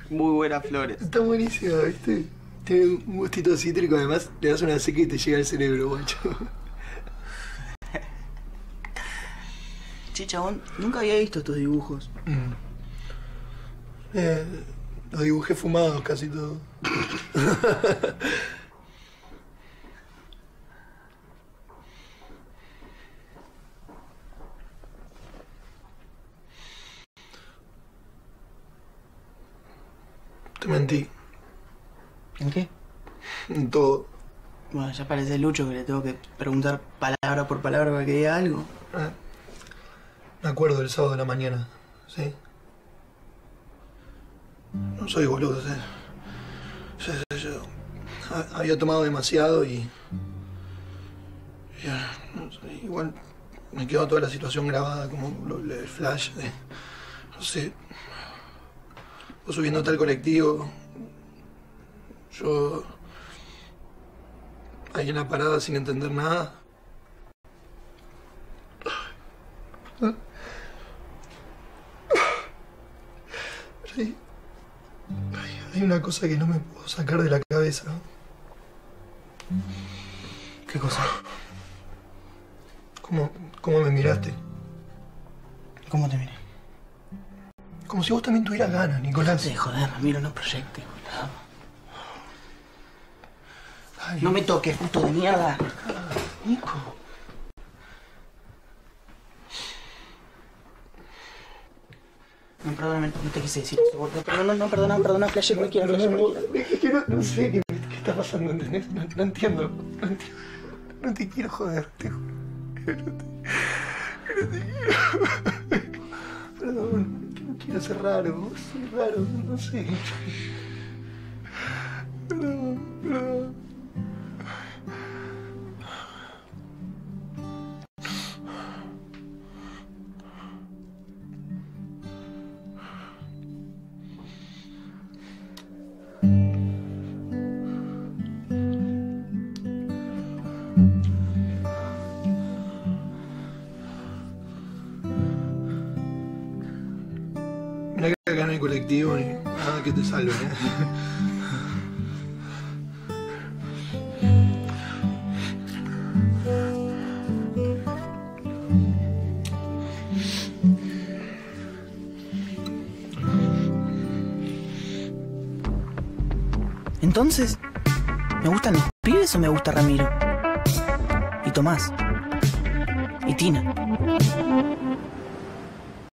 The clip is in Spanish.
Muy buenas flores. Está buenísima, ¿viste? Tiene un gustito cítrico, además le das una seca y te llega al cerebro, guacho. Che, chabón, nunca había visto estos dibujos. Los dibujé fumados casi todo. Te mentí. ¿En qué? En todo. Bueno, ya parece Lucho que le tengo que preguntar palabra por palabra para que diga algo. Me acuerdo del sábado de la mañana, ¿sí? No soy boludo, ¿sí? Yo había tomado demasiado y no sé, igual me quedó toda la situación grabada como el flash de, no sé, vos subiéndote al colectivo, yo ahí en la parada sin entender nada. Hay una cosa que no me puedo sacar de la cabeza. ¿Qué cosa? ¿Cómo me miraste? ¿Cómo te miré? Como si vos también tuvieras ganas, Nicolás. Sí, joder, Ramiro, no proyectes, boludo. Ay, no me toques, puto de mierda. Nico. No, perdóname, no te quise decir eso. Perdona, flashé cualquiera. Es que no sé qué está pasando, ¿entendés? No entiendo. No te quiero joder, te juro. No te quiero. Perdón, no quiero ser raro. Soy raro, no sé. Perdón. Mirá que acá no hay colectivo ni nada que te salve, ¿eh? Entonces, ¿me gustan los pibes o me gusta Ramiro? Y Tomás. Y Tina.